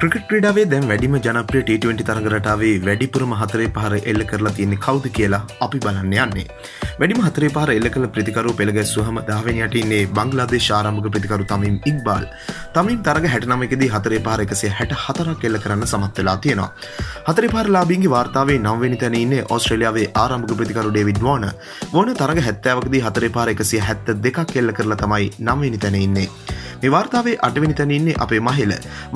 Cricket ක්‍රීඩාවේ දැන් වැඩිම ජනප්‍රිය T20 තරඟ රටාවේ වැඩිපුරම හතරේ පහර එල්ල කරලා තියෙන්නේ කවුද කියලා අපි බලන්න යන්නේ. වැඩිම හතරේ පහර එල්ල කළ ප්‍රතිකරු පෙළ ගැස්සුවම 10 වෙනි යට ඉන්නේ බංග්ලාදේශ ආරම්භක ප්‍රතිකරු තමීම් ඉක්බාල්. තමීම් තරඟ 69 දී හතරේ පහර 164ක් එල්ල කරන්න සමත් වෙලා තියෙනවා. හතරේ පහර ලාභීන්ගේ වාර්තාවේ 9 වෙනි තැන ඉන්නේ ඕස්ට්‍රේලියාවේ ආරම්භක ප්‍රතිකරු ඩේවිඩ් වෝනර්. වෝනර් තරඟ 70ක දී හතරේ පහර 172ක් එල්ල කරලා තමයි 9 වෙනි තැන ඉන්නේ. මේ වාර්තාවේ 8 වෙනි තැන ඉන්නේ අපේ මහිල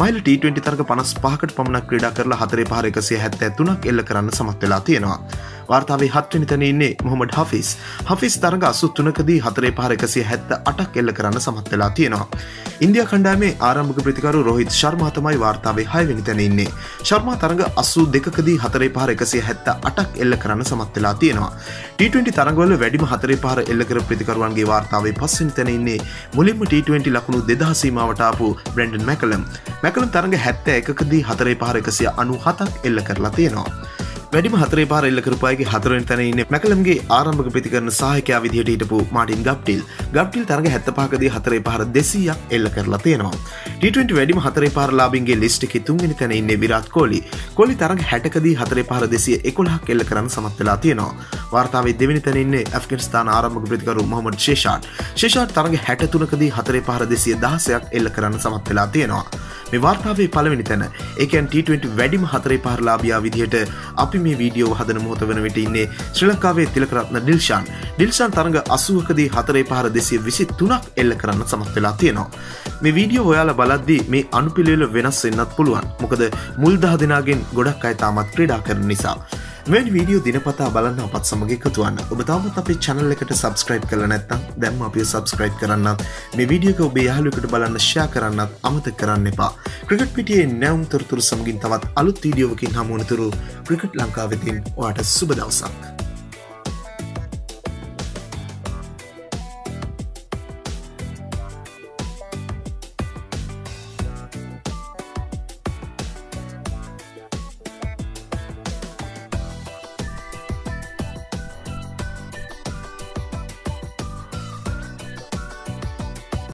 T20 තරඟ 55කට පමණක් ක්‍රීඩා කරලා හතරේ පහර 173ක් එල්ල කරන්න සමත් වෙලා තියෙනවා. වාර්තාවේ 7 වෙනි තැන ඉන්නේ මොහමඩ් හෆීස්. හෆීස් තරඟ 83ක දී හතරේ පහර 178ක් එල්ල කරන්න සමත් වෙලා තියෙනවා. ඉන්දියා කණ්ඩායමේ ආරම්භක ප්‍රතිකරු රෝහිත් ශර්මා තමයි වාර්තාවේ 6 වෙනි තැන ඉන්නේ. ශර්මා තරඟ 82ක දී හතරේ පහර 178ක් එල්ල කරන්න සමත් වෙලා තියෙනවා. T20 තරඟවල වැඩිම හතරේ පහර එල්ල කර ප්‍රතිකරුවන්ගේ වාර්තාවේ 5 වෙනි තැන ඉන්නේ මුලින්ම T20 ලකුණු 2000 සීමාවට ආපු බ්‍රෙන්ඩන් මැකලම්. මැකලම් තරඟ 71ක දී හතරේ පහර 197ක් එල්ල කරලා තියෙනවා. වැඩිම හතරේ පහර එල්ල කරපු අයගේ 4 වෙනි තැන ඉන්නේ මැකලම්ගේ ආරම්භක ප්‍රතිකරණ සහායකයා විදිහට හිටපු මාටින් ගප්ටිල්. ගප්ටිල් තරඟ 75ක දී හතරේ පහර 200ක් එල්ල කරලා තියෙනවා. T20 වැඩිම හතරේ පහර ලාභීන්ගේ ලිස්ට් එකේ 3 වෙනි තැන ඉන්නේ විරාට් කොහ්ලි. කොහ්ලි තරඟ 60ක දී හතරේ පහර 211ක් එල්ල කරන්න සමත් වෙලා තියෙනවා. වාර්තාවේ 2 වෙනි තැන ඉන්නේ ඇෆ්ගනිස්තාන ආරම්භක ප්‍රතිකරු මොහමඩ් ෂේෂාට්. ෂේෂාට් තරඟ 63ක දී හතරේ පහර 216ක් එල්ල කරන්න සමත් වෙලා තියෙනවා. මේ වාර්තාවේ පළවෙනි තැන ඒ කියන්නේ T20 වැඩිම හතරේ පහර ලාභියා විදිහට අපි මේ වීඩියෝ හදන මොහොත වෙන විට ඉන්නේ ශ්‍රී ලංකාවේ තිලකරත්න ඩිල්ෂාන්. ඩිල්ෂාන් තරඟ 80ක දී හතරේ පහර 223ක් එල්ල කරන්න සමත් වෙලා තියෙනවා. මේ වීඩියෝ ඔයාලා බලද්දී මේ අනුපිළිවෙල වෙනස් වෙන්නත් පුළුවන්. මොකද මුල් 10 දෙනාගෙන් ගොඩක් අය තාමත් ක්‍රීඩා කරන නිසා. මෙවැනි වීඩියෝ දිනපතා බලන්න අපත් සමග එකතු වෙන්න. ඔබ තාමත් අපේ channel එකට subscribe කරලා නැත්නම් දැන්ම අපිව subscribe කරන්නත් මේ වීඩියෝ එක ඔබේ යාළුවෙකුට බලන්න share කරන්නත් අමතක කරන්න එපා. ක්‍රිකට් පිටියේ නැවුම් තොරතුරු සමගින් තවත් අලුත් වීඩියෝවකින් හමු වනතුරු ක්‍රිකට් ලංකාවෙන් ඔයාට සුබ දවසක්.